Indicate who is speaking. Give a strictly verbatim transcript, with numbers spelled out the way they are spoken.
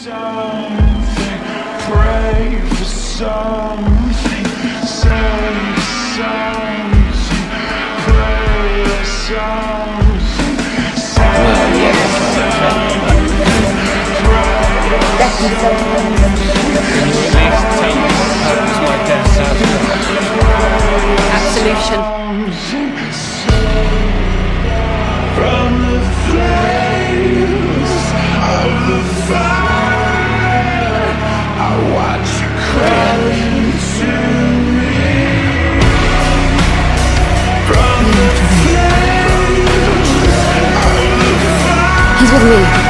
Speaker 1: something, pray for something, say something, pray for something, say
Speaker 2: Absolution.
Speaker 1: From the flames of the fire, I watch you crawling to me. From the flames of the fire,
Speaker 2: He's with me.